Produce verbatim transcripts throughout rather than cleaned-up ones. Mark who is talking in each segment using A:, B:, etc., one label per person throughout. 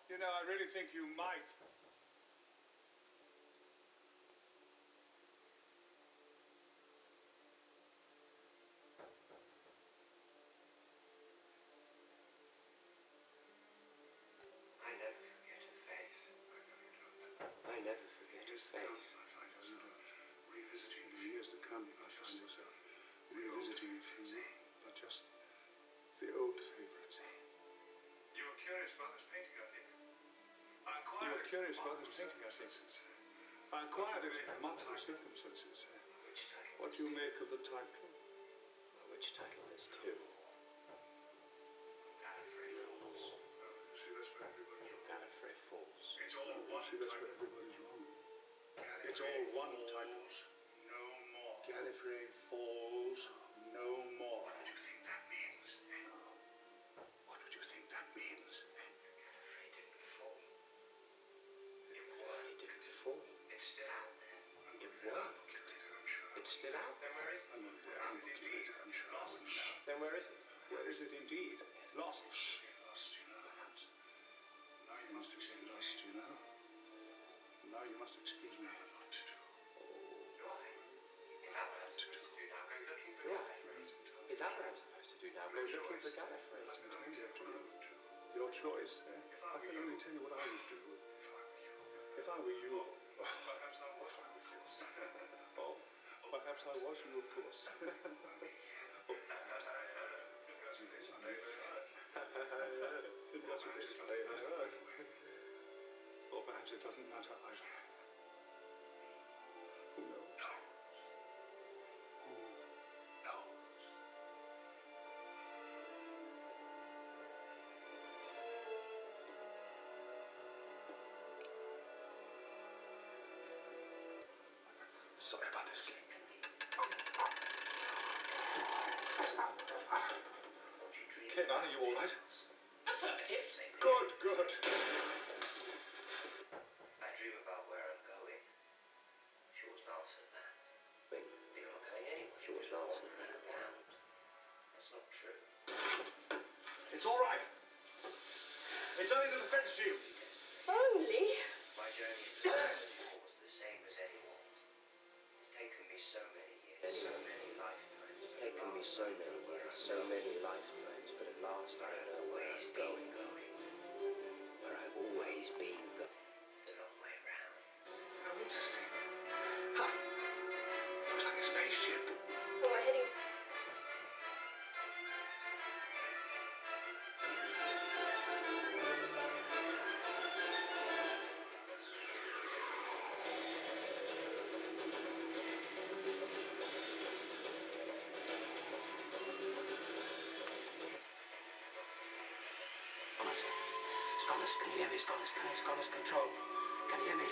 A: You know, I really think you might.
B: I never forget a face. I never forget a face.
C: Revisiting the years to come, you might find yourself revisiting a few, but just the old favourites.
A: You were curious about this painting, I think. I
C: You
A: acquired
C: were
A: it.
C: curious about this painting, I think. I acquired it in remarkable circumstances.
B: Which title?
C: What do you make of the title?
B: Well, which title? There's two. Gallifrey Falls.
C: You see, that's where everybody's wrong.
B: Gallifrey Falls.
A: It's all
C: You
A: one
C: see, that's
A: title.
C: where everybody's wrong.
A: It's all one title. No more.
C: Gallifrey Falls, no more.
B: What would you think that means?
C: What would you think that means?
B: Gallifrey didn't fall. It Gallifrey didn't fall. It's still out there. It worked. It's still out there.
A: Then where is it?
C: I'm going to be a humble curator, I'm sure I wouldn't know.
B: Then where is it?
C: Where is it indeed? Lost.
A: Lost, you know.
C: Perhaps.
A: Now you
C: You
A: must
C: must
A: excuse
C: be
A: me.
C: lost, you know. Now you must excuse me.
A: What to do?
B: Why? Is that what I'm supposed to do now? Go looking for
A: Your
B: Gallifrey?
A: friends and tell
B: Is that what I'm supposed to do now? Go looking for Gallifrey?
C: It's entirely up to you. Your choice. Eh? I can only tell you what I would do.
A: If I were you,
C: If I were you, oh,
A: perhaps I was you, of course.
C: oh, perhaps I was you, of course. Congratulations, very nice. Or perhaps it doesn't matter either. Who knows?
A: No.
C: Who knows? Sorry about this, Kitty. Kit, Nan, are you all right?
D: Affirmative.
C: Good, good.
B: I dream about where I'm going. She always laughs at that. Wait, you're not going anywhere. She always laughs at that. That's not true.
C: It's all right. It's only the defense shield.
D: Only?
B: My journey to Gallifrey was the same as anyone's. It's taken me so many years, so many lifetimes. It's taken me so many years, so many lifetimes, but at last I know where I'm going, going. Where I've always been going. The long way round.
C: How interesting. Ha! Looks like a spaceship.
D: Oh, we're heading...
C: Scholars, can you hear me? Scholars, can I Scholars control? Can you hear me?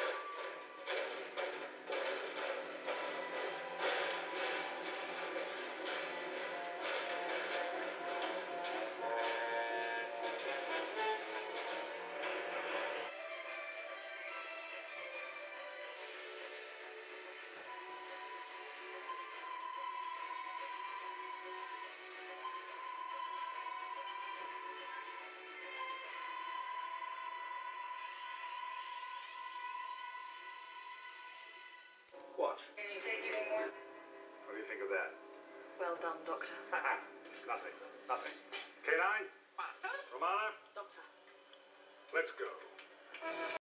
C: What?
D: Can you take any more?
C: What do you think of that?
D: Well done, Doctor.
C: Nothing. Nothing. K nine?
D: Master?
C: Romana?
D: Doctor.
C: Let's go.